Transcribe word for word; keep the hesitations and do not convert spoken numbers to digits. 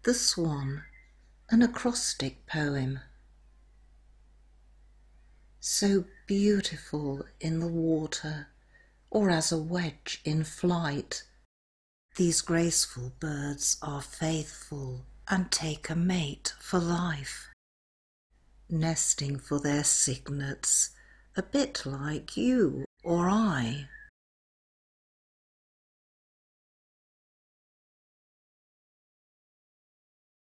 The Swan, an acrostic poem. So beautiful in the water, or as a wedge in flight, these graceful birds are faithful and take a mate for life, nesting for their cygnets, a bit like you or I.